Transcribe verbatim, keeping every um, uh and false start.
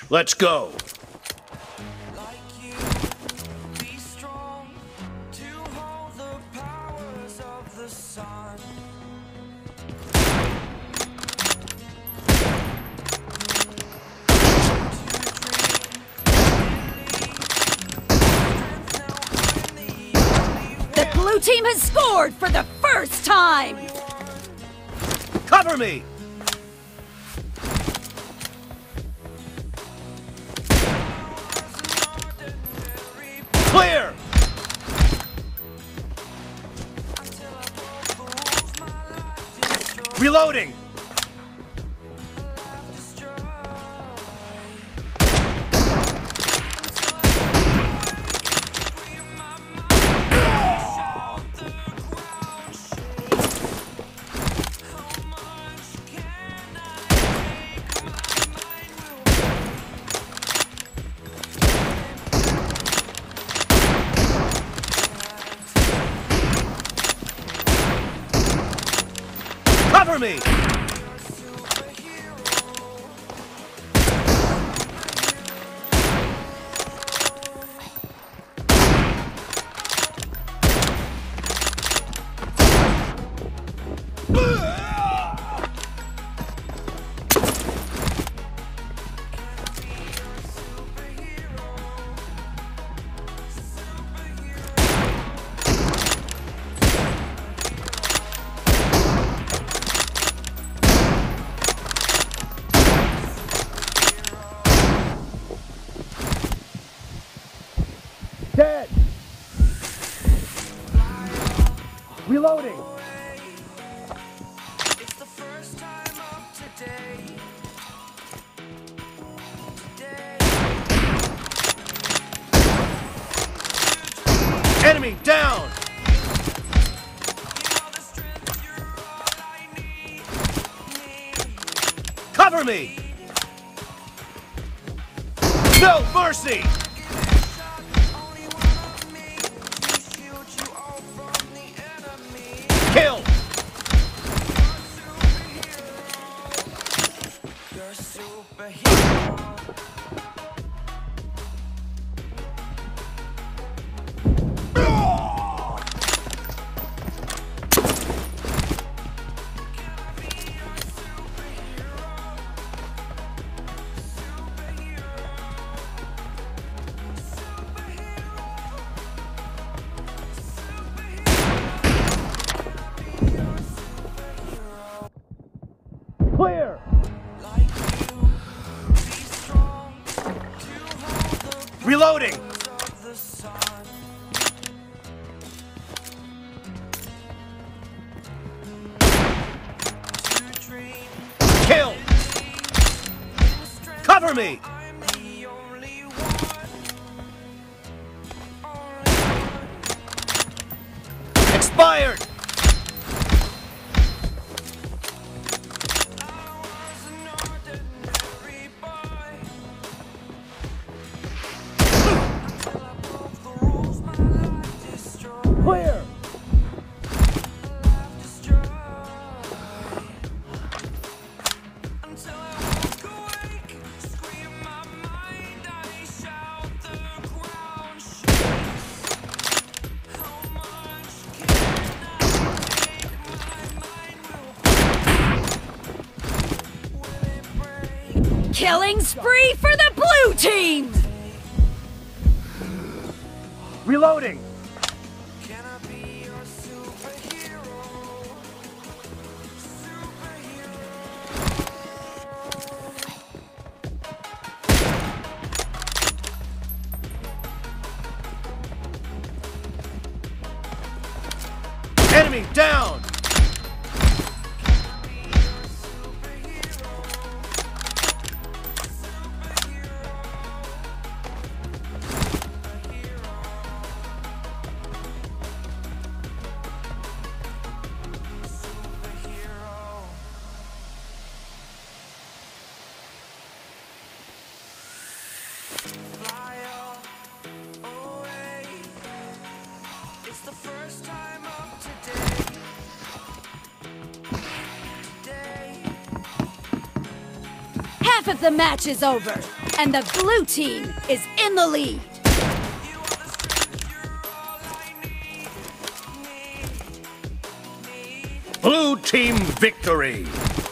Let's go. Like you, be strong to hold the powers of the sun. The blue team has scored for the first time! Cover me! Clear! Reloading! Cover me! Dead! Reloading! It's the first time of today. Today. Enemy down! You are the strength, you're all I need. Need. Cover me! No mercy! Kill! You're a superhero. Clear! Like you, be strong to hold the Reloading! powers of the sun. To dream Kill! in strength. Cover me! I'm the only one. Only one. Expired! I was an ordinary boy. Until I broke the rules, my life destroyed. Clear! Life destroyed. Until I woke awake, scream my mind, I shout, the ground shakes. How much can I take? My mind will, will it break? Killing spree for the blue team! Reloading! Can I be your superhero? Superhero. Enemy down! Fly away. It's the first time of today. Today. Half of the match is over. And the blue team is in the lead. Blue team victory!